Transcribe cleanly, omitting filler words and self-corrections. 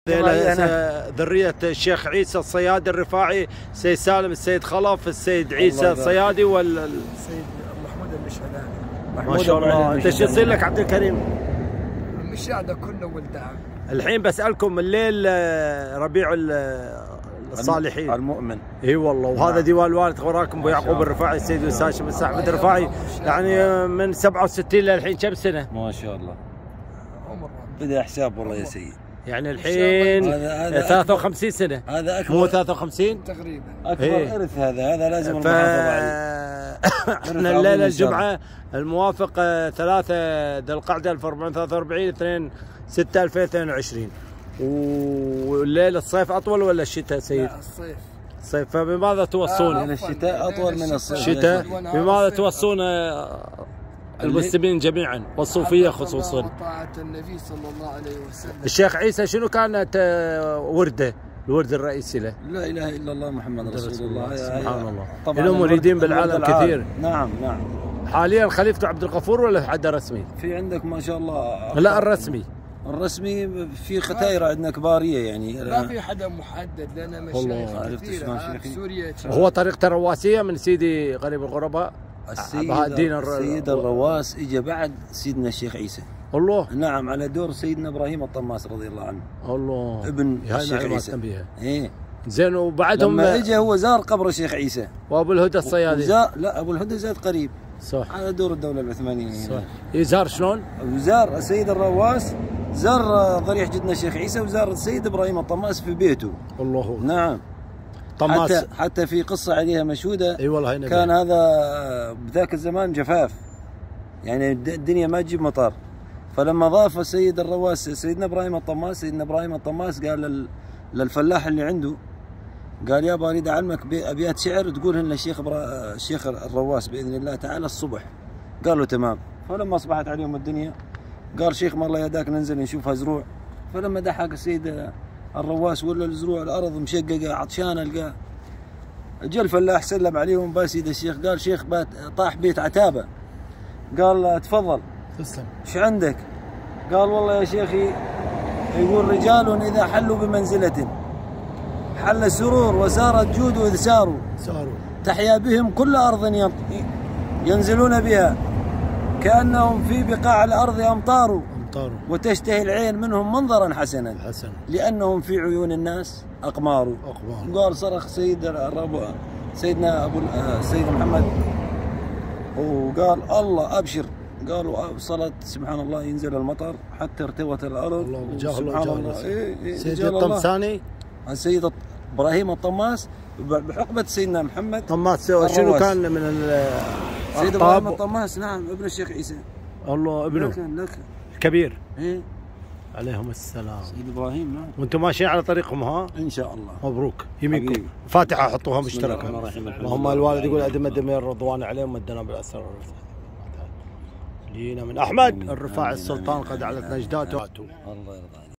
ذرية الشيخ عيسى الصيادي الرفاعي، السيد سالم، السيد خلف، السيد عيسى الصيادي السيد محمود المشهداني. ما شاء الله. انت شو يصير لك عبد الكريم؟ المشاهدة كله ولدها. الحين بسألكم الليل ربيع الصالحين المؤمن. اي والله. وهذا ديوان الوالد وراكم ابو يعقوب الرفاعي، السيد وساشم بن احمد الرفاعي، يعني من 67 للحين كم سنه؟ ما شاء الله. بدأ حساب والله يا سيد. يعني الحين 53 سنه. هذا اكبر. مو 53 تقريبا. اكبر ارث هذا لازم المحافظه عليه. احنا الليله الجمعه الموافق 3 ذي القعده 1443 2/6/2022. والليل الصيف اطول ولا الشتاء سيد؟ لا الصيف. الصيف. فبماذا توصون؟ الشتاء اطول من الصيف. الشتاء. بماذا توصون المسلمين جميعا والصوفيه خصوصا؟ طاعة النبي صلى الله عليه وسلم. الشيخ عيسى شنو كانت ورده؟ الورد الرئيسي له؟ لا اله الا الله محمد رسول الله. سبحان الله. له مريدين بالعالم كثير. نعم نعم. حاليا خليفته عبد الغفور ولا حد رسمي؟ في عندك ما شاء الله. لا الرسمي. الرسمي في ختاير عندنا كباريه يعني. ما في حدا محدد لنا مشايخ كثير في سوريا. هو طريقته الرواسيه من سيدي غريب الغرباء. السيد الرواس اجى بعد سيدنا الشيخ عيسى. الله. نعم على دور سيدنا ابراهيم الطماس رضي الله عنه. الله. ابن الشيخ عيسى. ايه. زين وبعدهم لما اجى هو زار قبر الشيخ عيسى. وابو الهدى الصيادي. لا ابو الهدى زاد قريب. صح. على دور الدوله العثمانيه. صح. يزار شلون؟ وزار السيد الرواس، زار ضريح جدنا الشيخ عيسى، وزار السيد ابراهيم الطماس في بيته. الله. نعم. طماس. حتى في قصه عليها مشهوده. اي والله. كان هذا بذاك الزمان جفاف، يعني الدنيا ما تجيب مطر، فلما ضاف السيد الرواس سيدنا ابراهيم الطماس قال للفلاح اللي عنده، قال يابا اريد اعلمك ابيات شعر تقولهن الشيخ الرواس باذن الله تعالى الصبح. قالوا تمام. فلما اصبحت عليهم الدنيا قال شيخ ما الله يهداك ننزل نشوفها زروع. فلما دحق السيد الرواس ولا الزروع الارض مشققه عطشانه لقاه. جاء الفلاح سلم عليهم باس يد الشيخ، قال شيخ طاح بيت عتابه. قال تفضل. تسلم. ايش عندك؟ قال والله يا شيخي يقول رجال اذا حلوا بمنزله حل السرور وسار الجود إذ ساروا تحيا بهم كل أرض ينزلون بها كأنهم في بقاع الأرض أمطار وتشتهي العين منهم منظرا حسنا لأنهم في عيون الناس أقمار. قال صرخ سيدنا السيد محمد وقال الله أبشر. قالوا وصلت سبحان الله ينزل المطر حتى ارتوت الأرض. سبحان الله. سيد الطمساني السيد ابراهيم الطماس بحقبه سيدنا محمد طماس. شنو كان من سيد ابراهيم الطماس؟ نعم ابن الشيخ عيسى. الله. ابنه لك الكبير. ايه عليهم السلام. سيد ابراهيم. نعم. وانتم ماشيين على طريقهم ها؟ ان شاء الله. مبروك. يمينكم فاتحه حطوها مشتركه. اللهم الوالد يقول ادم الدمير الرضوان عليهم مدنا بالاسرار. جينا من احمد الرفاعي السلطان قد علت نجداته. الله يرضى عليك.